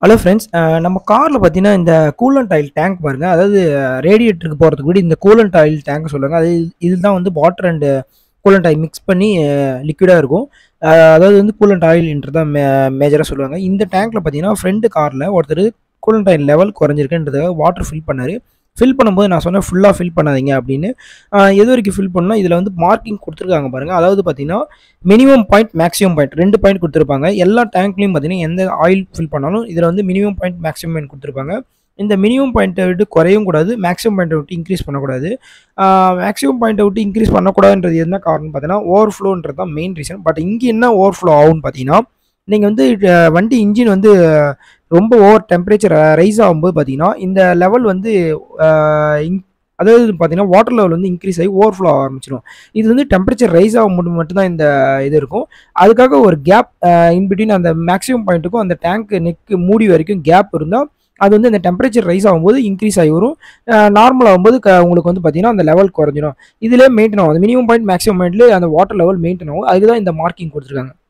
Hello friends, நம்ம காரில் பார்த்தீங்கன்னா இந்த கூலண்ட் ஆயில் டேங்க் பாருங்கள். அதாவது ரேடியேட்டருக்கு போகிறதுக்கு கூட இந்த கூலண்ட் ஆயில் டேங்க் சொல்லுவாங்க. அது இதுதான் வந்து water and coolant oil mix பண்ணி லிக்விடாக இருக்கும். அதாவது வந்து கூலண்ட் ஆயில்ன்றது தான் மேஜராக சொல்லுவாங்க. இந்த டேங்க்கில் பார்த்தீங்கன்னா ஃப்ரெண்டு காரில் ஒருத்தர் கூலண்ட் ஆயில் லெவல் குறைஞ்சிருக்குன்றதுக்காக வாட்டர் ஃபில் பண்ணார். ஃபில் பண்ணும்போது நான் சொன்னேன் ஃபுல்லாக ஃபில் பண்ணாதீங்க அப்படின்னு. எது வரைக்கும் ஃபில் பண்ணால் இதில் வந்து மார்க்கிங் கொடுத்துருக்காங்க பாருங்கள். அதாவது பார்த்தீங்கன்னா minimum point maximum point 2 point கொடுத்துருப்பாங்க. எல்லா டேங்க்லையும் பார்த்தீங்கன்னா எந்த ஆயில் ஃபில் பண்ணாலும் இதில் வந்து மினிமம் பாயிண்ட் மேக்ஸிமம் பாயிண்ட் கொடுத்துருப்பாங்க. இந்த மினிமம் பாயிண்ட்டை விட்டு குறையவும் கூடாது, மேக்ஸிமம் பாயிண்ட்டை விட்டு இன்க்ரீஸ் பண்ணக்கூடாது. மேக்ஸிமம் பாயிண்ட்டை விட்டு இன்க்ரீஸ் பண்ணக்கூடாதுன்றது என்ன காரணம் பார்த்தீங்கன்னா ஓவர்ஃப்ளோன்றது தான் மெயின் ரீசன். பட் இங்கே என்ன ஓவர்ஃப்ளோ ஆகும்னு பார்த்தீங்கன்னா, நீங்கள் வந்து வண்டி இன்ஜின் வந்து ரொம்ப ஓவர் டெம்பரேச்சர் ரைஸ் ஆகும்போது பார்த்தீங்கன்னா இந்த லெவல் வந்து அதாவது பார்த்தீங்கன்னா வாட்டர் லெவல் வந்து இன்க்ரீஸ் ஆகி ஓவர்ஃப்ளோ ஆக ஆரம்பிச்சிடும். இது வந்து டெம்பரேச்சர் ரைஸ் ஆகும்போது மட்டும்தான் இந்த இது இருக்கும். அதுக்காக ஒரு கேப் இன்பிட்வீன் அந்த மேக்ஸிமம் பாயிண்ட்டுக்கும் அந்த டேங்க் நெக்கு மூடி வரைக்கும் கேப் இருந்தால் அது வந்து அந்த டெம்பரேச்சர் ரைஸ் ஆகும்போது இன்க்ரீஸ் ஆகி வரும். நார்மல் ஆகும்போது உங்களுக்கு வந்து பார்த்தீங்கன்னா அந்த லெவல் குறைஞ்சிடும். இதிலே மெயின்டைன் ஆகும். அந்த மினிமம் பாயிண்ட் மேக்ஸிமம் பாயிண்ட்லேயே அந்த வாட்டர் லெவல் மெயின்டைன் ஆகும். அதுக்கு தான் இந்த மார்க்கிங் கொடுத்துருக்காங்க.